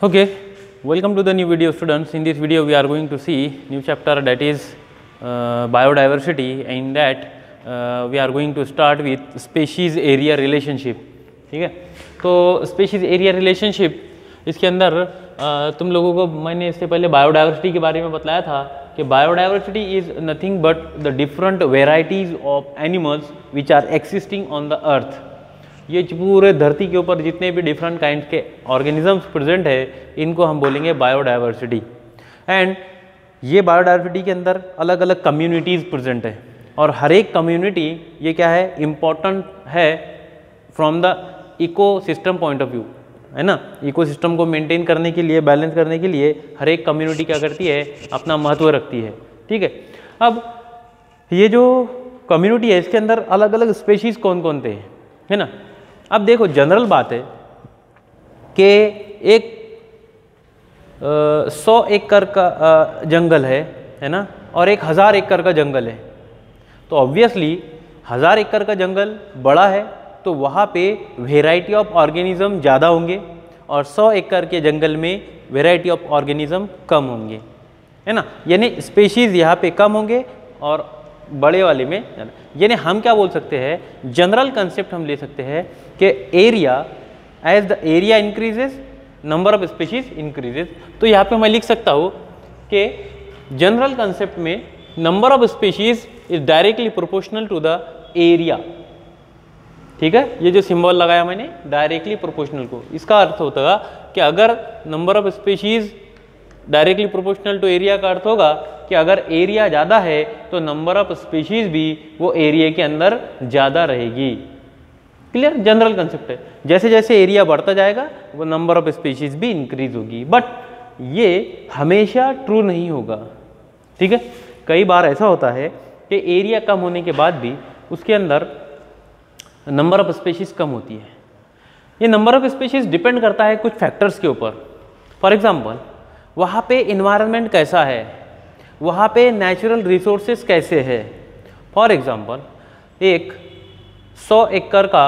Okay, welcome to the new video, students. In this video we are going to see new chapter, that is biodiversity, and that we are going to start with species area relationship. ठीक है, तो species area relationship इसके अंदर तुम लोगों को मैंने इससे पहले बायोडाइवर्सिटी के बारे में बताया था कि biodiversity is nothing but the different varieties of animals which are existing on the earth. ये पूरे धरती के ऊपर जितने भी डिफरेंट काइंड के ऑर्गेनिजम्स प्रेजेंट है इनको हम बोलेंगे बायोडाइवर्सिटी। एंड ये बायोडाइवर्सिटी के अंदर अलग अलग कम्युनिटीज़ प्रेजेंट है और हर एक कम्युनिटी ये क्या है, इम्पॉर्टेंट है from the ecosystem point of view, है ना। इकोसिस्टम को मेंटेन करने के लिए, बैलेंस करने के लिए हर एक कम्युनिटी क्या करती है, अपना महत्व रखती है। ठीक है, अब ये जो कम्युनिटी है इसके अंदर अलग अलग स्पेशीज़ कौन कौन थे, है ना। अब देखो जनरल बात है कि एक 100 एकड़ का जंगल है ना, और एक 1000 एकड़ का जंगल है। तो ऑब्वियसली 1000 एकड़ का जंगल बड़ा है तो वहाँ पे वेराइटी ऑफ ऑर्गेनिज्म ज़्यादा होंगे और 100 एकड़ के जंगल में वेराइटी ऑफ ऑर्गेनिज्म कम होंगे, है ना। यानी स्पेशीज़ यहाँ पे कम होंगे और बड़े वाले में ज़्यादा। यानी हम क्या बोल सकते हैं, जनरल कंसेप्ट हम ले सकते हैं कि area, as the area increases number of species increases. तो यहाँ पे मैं लिख सकता हूँ कि जनरल कंसेप्ट में number of species is directly proportional to the area. ठीक है, ये जो सिंबल लगाया मैंने डायरेक्टली प्रोपोर्शनल को, इसका अर्थ होता है कि अगर number of species directly proportional to area का अर्थ होगा कि अगर एरिया ज़्यादा है तो नंबर ऑफ स्पीशीज़ भी वो एरिया के अंदर ज़्यादा रहेगी। क्लियर, जनरल कंसेप्ट है। जैसे जैसे एरिया बढ़ता जाएगा वो नंबर ऑफ स्पीशीज़ भी इंक्रीज होगी, बट ये हमेशा ट्रू नहीं होगा। ठीक है, कई बार ऐसा होता है कि एरिया कम होने के बाद भी उसके अंदर नंबर ऑफ स्पीशीज़ कम होती है। ये नंबर ऑफ स्पीशीज़ डिपेंड करता है कुछ फैक्टर्स के ऊपर। फॉर एग्जाम्पल, वहाँ पे इन्वायरमेंट कैसा है, वहाँ पे नेचुरल रिसोर्सेज कैसे है। फॉर एग्जांपल, एक 100 एकड़ का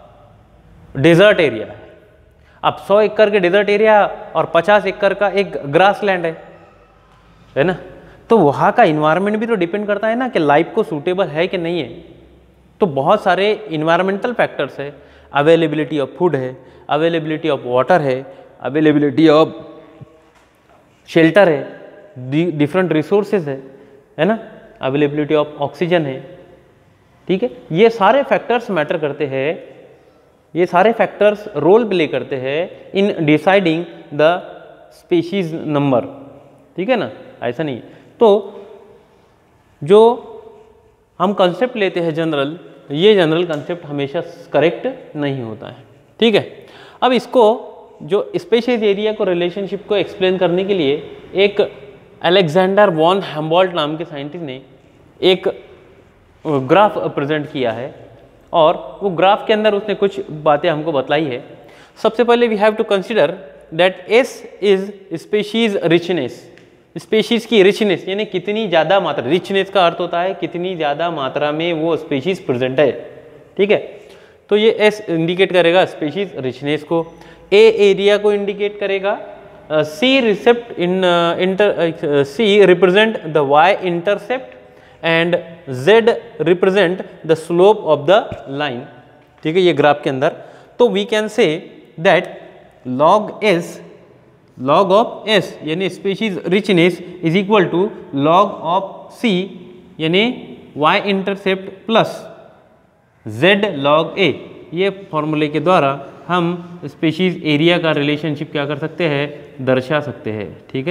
डेजर्ट एरिया है। अब 100 एकड़ के डेजर्ट एरिया और 50 एकड़ का एक ग्रास लैंड है ना, तो वहाँ का इन्वायरमेंट भी तो डिपेंड करता है ना कि लाइफ को सूटेबल है कि नहीं है। तो बहुत सारे इन्वायरमेंटल फैक्टर्स है, अवेलेबिलिटी ऑफ फूड है, अवेलेबिलिटी ऑफ वाटर है, अवेलेबिलिटी ऑफ शेल्टर है, डिफरेंट रिसोर्सेज है ना, अवेलेबिलिटी ऑफ ऑक्सीजन है। ठीक है, ये सारे फैक्टर्स मैटर करते हैं, ये सारे फैक्टर्स रोल प्ले करते हैं in deciding the species number. ठीक है ना, ऐसा नहीं। तो जो हम कंसेप्ट लेते हैं जनरल, ये जनरल कंसेप्ट हमेशा करेक्ट नहीं होता है। ठीक है, अब इसको जो स्पेशीज एरिया को रिलेशनशिप को एक्सप्लेन करने के लिए एक अलेक्जेंडर वॉन हेम्बोल्ट नाम के साइंटिस्ट ने एक ग्राफ प्रेजेंट किया है और वो ग्राफ के अंदर उसने कुछ बातें हमको बतलाई है। सबसे पहले we have to consider that S is species richness. Species की रिचनेस यानी कितनी ज़्यादा मात्रा, रिचनेस का अर्थ होता है कितनी ज़्यादा मात्रा में वो स्पेशीज प्रेजेंट है। ठीक है, तो ये एस इंडिकेट करेगा स्पेशीज रिचनेस को, ए एरिया को इंडिकेट करेगा, C represent the Y intercept and Z represent the slope of the line. ठीक है, ये ग्राफ के अंदर। तो we can say that log of S यानी species richness is equal to log of C यानी Y intercept plus Z log A. ये फॉर्मूले के द्वारा हम स्पीशीज एरिया का रिलेशनशिप क्या कर सकते हैं, दर्शा सकते हैं। ठीक है,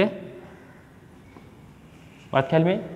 बात ख्याल में,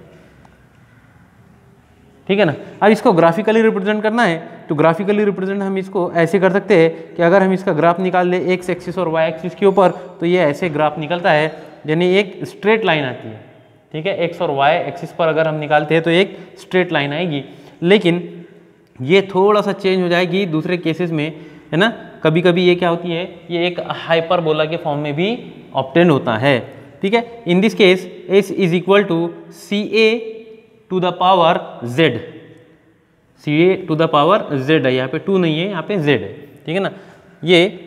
ठीक है ना। अब इसको ग्राफिकली रिप्रेजेंट करना है तो ग्राफिकली रिप्रेजेंट हम इसको ऐसे कर सकते हैं कि अगर हम इसका ग्राफ निकाल ले एक्स एक्सिस और वाई एक्सिस के ऊपर, तो ये ऐसे ग्राफ निकलता है, यानी एक स्ट्रेट लाइन आती है। ठीक है, एक्स और वाई एक्सिस पर अगर हम निकालते हैं तो एक स्ट्रेट लाइन आएगी, लेकिन ये थोड़ा सा चेंज हो जाएगी दूसरे केसेस में, है ना। कभी कभी ये क्या होती है, ये एक हाइपरबोला के फॉर्म में भी ऑब्टेन होता है। ठीक है, in this case S is equal to C A to the power Z. C A to the power Z है, यहाँ पे 2 नहीं है, यहाँ पे जेड है। ठीक है ना, ये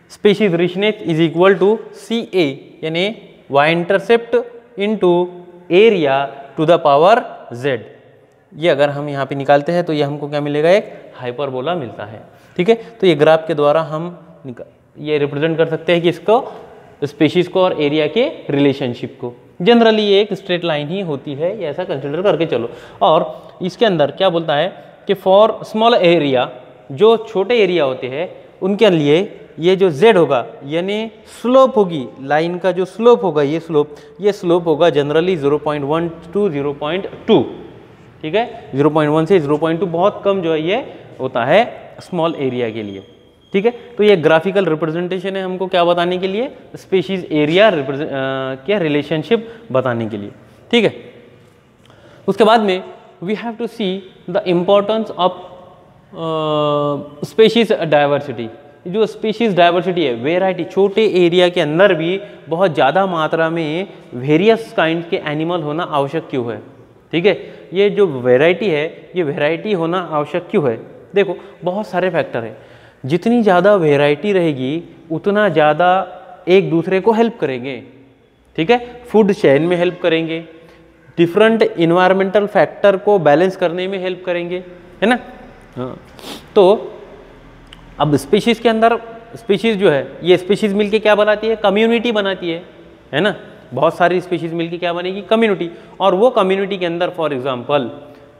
species richness is equal to C A, यानी Y intercept into area to the power z। ये अगर हम यहाँ पे निकालते हैं तो ये हमको क्या मिलेगा, एक हाइपरबोला मिलता है। ठीक है, तो ये ग्राफ के द्वारा हम ये रिप्रेजेंट कर सकते हैं कि इसको स्पेशीज को और एरिया के रिलेशनशिप को। जनरली ये एक स्ट्रेट लाइन ही होती है, ये ऐसा कंसिडर करके चलो। और इसके अंदर क्या बोलता है कि फॉर स्मॉल एरिया, जो छोटे एरिया होते हैं उनके लिए ये जो z होगा यानी स्लोप होगी, लाइन का जो स्लोप होगा, ये स्लोप होगा जनरली 0.1 to 0.2। ठीक है, 0.1 से 0.2 बहुत कम जो है ये होता है स्मॉल एरिया के लिए। ठीक है, तो ये ग्राफिकल रिप्रेजेंटेशन है हमको क्या बताने के लिए, स्पेशीज एरिया क्या रिलेशनशिप बताने के लिए। ठीक है, उसके बाद में we have to see the importance of species diversity. जो स्पीशीज डाइवर्सिटी है, वेराइटी, छोटे एरिया के अंदर भी बहुत ज़्यादा मात्रा में वेरियस काइंड के एनिमल होना आवश्यक क्यों है। ठीक है, ये जो वेराइटी है, ये वेराइटी होना आवश्यक क्यों है। देखो बहुत सारे फैक्टर हैं, जितनी ज़्यादा वेराइटी रहेगी उतना ज़्यादा एक दूसरे को हेल्प करेंगे। ठीक है, फूड चेन में हेल्प करेंगे, डिफरेंट इन्वायरमेंटल फैक्टर को बैलेंस करने में हेल्प करेंगे, है ना। हाँ, तो अब स्पीशीज़ के अंदर स्पीशीज़ जो है, ये स्पीशीज़ मिलके क्या बनाती है, कम्युनिटी बनाती है ना। बहुत सारी स्पीशीज़ मिलके क्या बनेगी, कम्युनिटी। और वो कम्युनिटी के अंदर फॉर एग्जांपल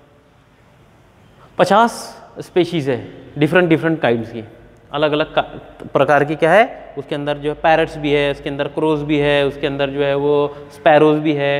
50 स्पीशीज़ है, डिफरेंट काइंड्स की, अलग अलग प्रकार की क्या है, उसके अंदर जो है पैरट्स भी है, उसके अंदर क्रोज भी है, उसके अंदर जो है वो स्पैरोज भी है,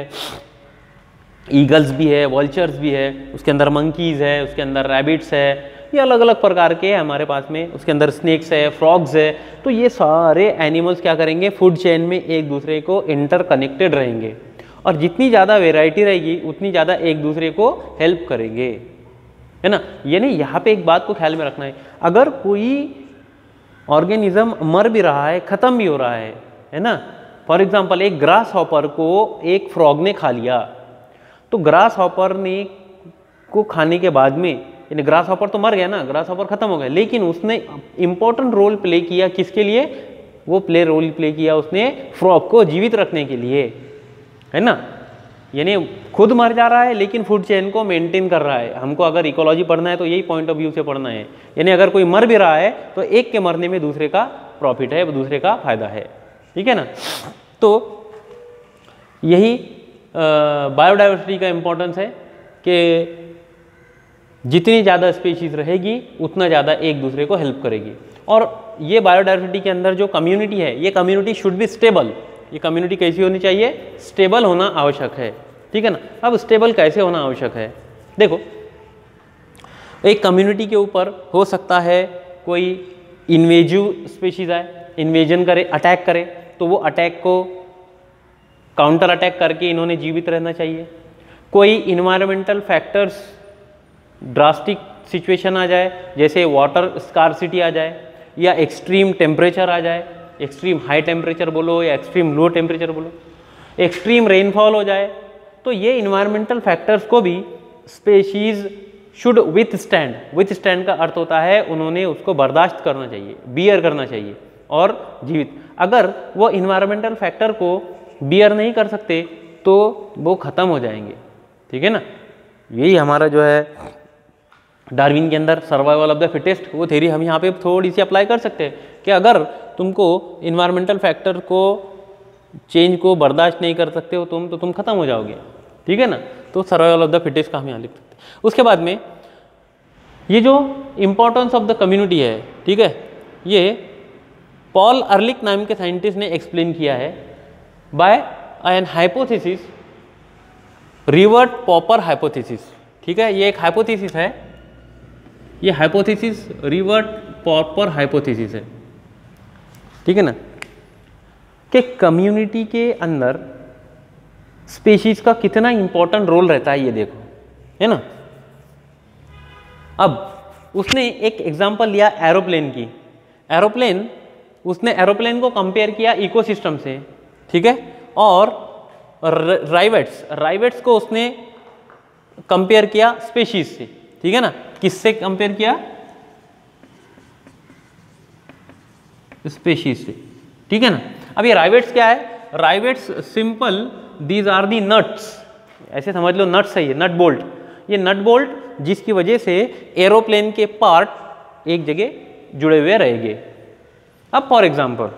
ईगल्स भी है, वल्चर्स भी है, उसके अंदर मंकीज़ है, उसके अंदर रैबिट्स है, ये अलग अलग प्रकार के हैं हमारे पास में। उसके अंदर स्नेक्स है, फ्रॉग्स है। तो ये सारे एनिमल्स क्या करेंगे, फूड चेन में एक दूसरे को इंटरकनेक्टेड रहेंगे, और जितनी ज़्यादा वेराइटी रहेगी उतनी ज़्यादा एक दूसरे को हेल्प करेंगे, है ना। यानी यहाँ पे एक बात को ख्याल में रखना है, अगर कोई ऑर्गेनिज्म मर भी रहा है, ख़त्म भी हो रहा है ना। फॉर एग्जाम्पल एक ग्रास हॉपर को एक फ्रॉग ने खा लिया, तो ग्रास हॉपर ने को खाने के बाद में, यानी ग्रास हॉपर तो मर गया ना, ग्रास हॉपर खत्म हो गया, लेकिन उसने इंपॉर्टेंट रोल प्ले किया किसके लिए, वो रोल प्ले किया उसने फ्रॉग को जीवित रखने के लिए, है ना। यानी खुद मर जा रहा है लेकिन फूड चेन को मेंटेन कर रहा है। हमको अगर इकोलॉजी पढ़ना है तो यही पॉइंट ऑफ व्यू से पढ़ना है। यानी अगर कोई मर भी रहा है तो एक के मरने में दूसरे का प्रॉफिट है, दूसरे का फायदा है। ठीक है ना। तो यही बायोडाइवर्सिटी का इम्पोर्टेंस है कि जितनी ज़्यादा स्पीशीज रहेगी उतना ज़्यादा एक दूसरे को हेल्प करेगी। और ये बायोडाइवर्सिटी के अंदर जो कम्युनिटी है, ये कम्युनिटी शुड बी स्टेबल। ये कम्युनिटी कैसी होनी चाहिए, स्टेबल होना आवश्यक है। ठीक है ना। अब स्टेबल कैसे होना आवश्यक है, देखो एक कम्युनिटी के ऊपर हो सकता है कोई इन्वेजिव स्पीशीज आए, इन्वेजन करे, अटैक करे, तो वो अटैक को काउंटर अटैक करके इन्होंने जीवित रहना चाहिए। कोई इन्वायरमेंटल फैक्टर्स ड्रास्टिक सिचुएशन आ जाए, जैसे वाटर स्कार्सिटी आ जाए, या एक्सट्रीम टेम्परेचर आ जाए, एक्सट्रीम हाई टेम्परेचर बोलो या एक्सट्रीम लो टेम्परेचर बोलो, एक्सट्रीम रेनफॉल हो जाए, तो ये इन्वायरमेंटल फैक्टर्स को भी स्पेशीज शुड विथ स्टैंड का अर्थ होता है उन्होंने उसको बर्दाश्त करना चाहिए, बियर करना चाहिए और जीवित। अगर वो इन्वायरमेंटल फैक्टर को बियर नहीं कर सकते तो वो ख़त्म हो जाएंगे। ठीक है ना। यही हमारा जो है डार्विन के अंदर सर्वाइवल ऑफ द फिटेस्ट, वो थ्योरी हम यहाँ पे थोड़ी सी अप्लाई कर सकते हैं कि अगर तुमको इन्वायरमेंटल फैक्टर को चेंज को बर्दाश्त नहीं कर सकते हो तुम, तो तुम खत्म हो जाओगे। ठीक है ना। तो सर्वाइवल ऑफ द फिटेस्ट का हम यहाँ लिख सकते हैं। उसके बाद में ये जो इम्पोर्टेंस ऑफ द कम्युनिटी है, ठीक है, ये पॉल अर्लिक नाम के साइंटिस्ट ने एक्सप्लेन किया है by an hypothesis, rivet popper hypothesis. ठीक है, ये एक हाइपोथेसिस है, ये हाइपोथेसिस रिवर्ट पॉपर हाइपोथेसिस है। ठीक है ना, कि कम्युनिटी के अंदर स्पीशीज का कितना इंपॉर्टेंट रोल रहता है ये देखो, है ना। अब उसने एक एग्जांपल लिया एरोप्लेन की। एरोप्लेन, उसने एरोप्लेन को कंपेयर किया इकोसिस्टम से, ठीक है, और राइवेट्स को उसने कंपेयर किया स्पीशीज से। ठीक है ना। किससे कंपेयर किया, स्पेशीज से, ठीक है ना। अब ये राइवेट्स क्या है, rivets simple, these are the nuts, ऐसे समझ लो नट्स है ये, नट बोल्ट, ये नट बोल्ट जिसकी वजह से एरोप्लेन के पार्ट एक जगह जुड़े हुए रहेंगे। अब फॉर एग्जांपल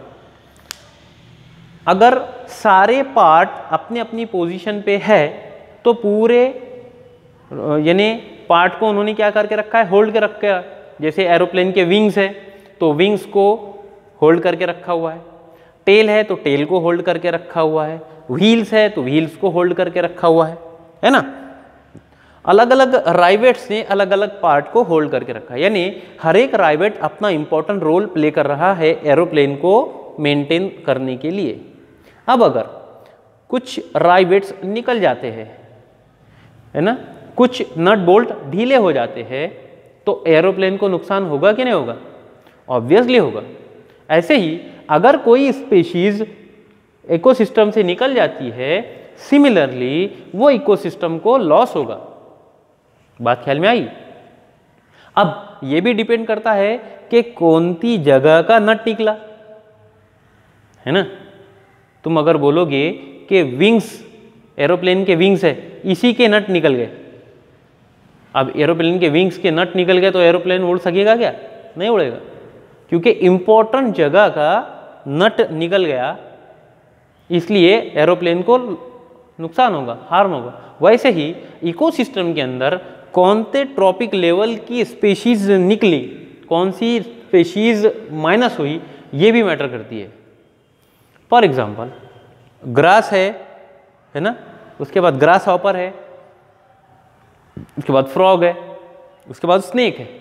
अगर सारे पार्ट अपने अपनी पोजीशन पे है तो पूरे यानी पार्ट को उन्होंने क्या करके रखा है, होल्ड के रखा है। जैसे एरोप्लेन के विंग्स है तो विंग्स को होल्ड करके रखा हुआ है, टेल है तो टेल को होल्ड करके रखा हुआ है, व्हील्स है तो व्हील्स को होल्ड करके रखा हुआ है ना। अलग अलग राइवेट्स ने अलग अलग पार्ट को होल्ड करके रखा है, यानी हर एक राइवेट अपना इंपॉर्टेंट रोल प्ले कर रहा है एरोप्लेन को मेंटेन करने के लिए। अब अगर कुछ राइवेट्स निकल जाते हैं, है ना, कुछ नट बोल्ट ढीले हो जाते हैं तो एरोप्लेन को नुकसान होगा कि नहीं होगा, ऑब्वियसली होगा। ऐसे ही अगर कोई स्पीशीज इकोसिस्टम से निकल जाती है, सिमिलरली वो इकोसिस्टम को लॉस होगा। बात ख्याल में आई। अब ये भी डिपेंड करता है कि कौन सी जगह का नट निकला, है ना। तुम अगर बोलोगे कि विंग्स, एरोप्लेन के विंग्स है, इसी के नट निकल गए, अब एरोप्लेन के विंग्स के नट निकल गए तो एरोप्लेन उड़ सकेगा क्या, नहीं उड़ेगा, क्योंकि इंपॉर्टेंट जगह का नट निकल गया, इसलिए एरोप्लेन को नुकसान होगा, हार्म होगा। वैसे ही इकोसिस्टम के अंदर कौन से ट्रॉपिक लेवल की स्पीशीज निकली, कौन सी स्पीशीज माइनस हुई, ये भी मैटर करती है। फॉर एग्जाम्पल ग्रास है ना, उसके बाद ग्रास हॉपर है, उसके बाद फ्रॉग है, उसके बाद स्नेक है।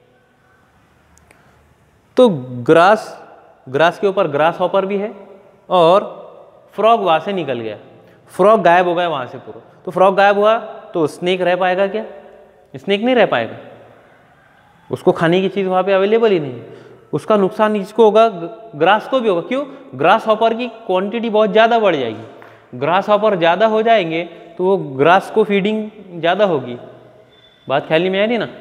तो ग्रास के ऊपर ग्रास हॉपर भी है और फ्रॉग वहां से निकल गया, फ्रॉग गायब हो गया वहां से पूरा। तो फ्रॉग गायब हुआ तो स्नेक रह पाएगा क्या, स्नेक नहीं रह पाएगा, उसको खाने की चीज़ वहाँ पे अवेलेबल ही नहीं। उसका नुकसान इसको होगा, ग्रास को भी होगा। क्यों, ग्रास हॉपर की क्वांटिटी बहुत ज़्यादा बढ़ जाएगी, ग्रास हॉपर ज़्यादा हो जाएंगे तो वो ग्रास को फीडिंग ज़्यादा होगी। बात ख्याल में आ रही ना।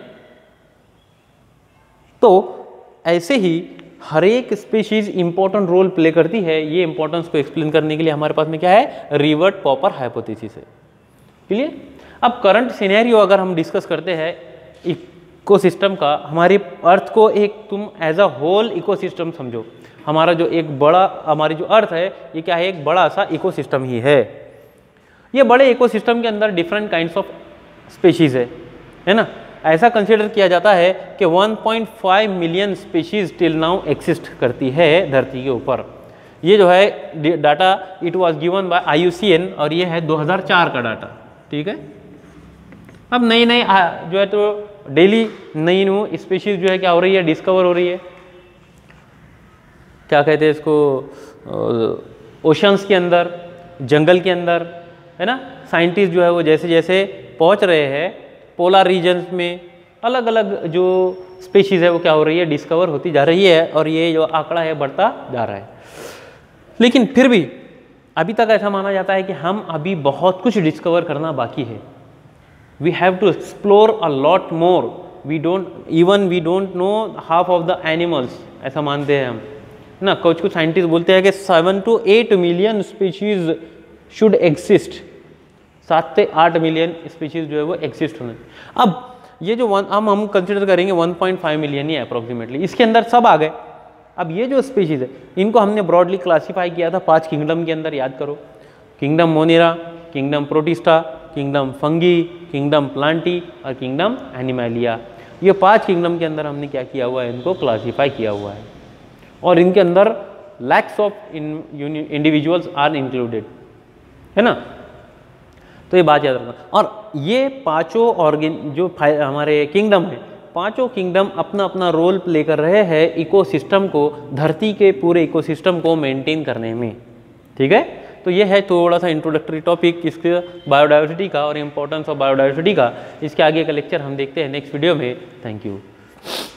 तो ऐसे ही हर एक स्पीशीज इंपॉर्टेंट रोल प्ले करती है। ये इंपॉर्टेंस को एक्सप्लेन करने के लिए हमारे पास में क्या है, रिवर्ट पॉपर हाइपोथेसिस है। क्लियर। अब करंट सिनेरियो अगर हम डिस्कस करते हैं इकोसिस्टम का, हमारी अर्थ को एक तुम एज अ होल इकोसिस्टम समझो। हमारा जो एक बड़ा, हमारी जो अर्थ है ये क्या है, एक बड़ा सा इकोसिस्टम ही है। ये बड़े इकोसिस्टम के अंदर डिफरेंट काइंड्स ऑफ स्पीशीज है ना। ऐसा कंसिडर किया जाता है कि 1.5 million species till now exist करती है धरती के ऊपर। ये जो है data it was given by IUCN और ये है 2004 का डाटा, ठीक है। अब नई नई जो है तो डेली नई न्यू स्पीशीज जो है क्या हो रही है, डिस्कवर हो रही है। क्या कहते हैं इसको, ओशंस के अंदर, जंगल के अंदर, है ना। साइंटिस्ट जो है वो जैसे जैसे पहुंच रहे हैं पोलर रीजन्स में, अलग अलग जो स्पीशीज़ है वो क्या हो रही है, डिस्कवर होती जा रही है और ये जो आंकड़ा है बढ़ता जा रहा है। लेकिन फिर भी अभी तक ऐसा माना जाता है कि हम अभी बहुत कुछ डिस्कवर करना बाकी है। We have to explore a lot more, we don't know half of the animals, ऐसा मानते हैं हम ना। कुछ साइंटिस्ट बोलते हैं कि 7 to 8 million species should exist, 7 से 8 मिलियन स्पीशीज जो है वो एग्जिस्ट होने। अब ये जो हम कंसिडर करेंगे 1.5 मिलियन ही अप्रोक्सीमेटली, इसके अंदर सब आ गए। अब ये जो स्पीशीज है इनको हमने ब्रॉडली क्लासीफाई किया था 5 किंगडम के अंदर, याद करो। Kingdom Monera, kingdom Protista, kingdom Fungi, kingdom Plantae और किंगडम एनिमैलिया। ये 5 किंगडम के अंदर हमने क्या किया हुआ है, इनको क्लासीफाई किया हुआ है और इनके अंदर lakhs of individuals are included, है ना। तो ये बात याद रखना। और ये पांचों जो हमारे किंगडम है, पांचों किंगडम अपना अपना रोल प्ले कर रहे हैं इकोसिस्टम को, धरती के पूरे इकोसिस्टम को मेंटेन करने में, ठीक है। तो ये है थोड़ा सा इंट्रोडक्टरी टॉपिक इसके बायोडाइवर्सिटी का और इम्पोर्टेंस ऑफ बायोडाइवर्सिटी का। इसके आगे का लेक्चर हम देखते हैं नेक्स्ट वीडियो में। Thank you.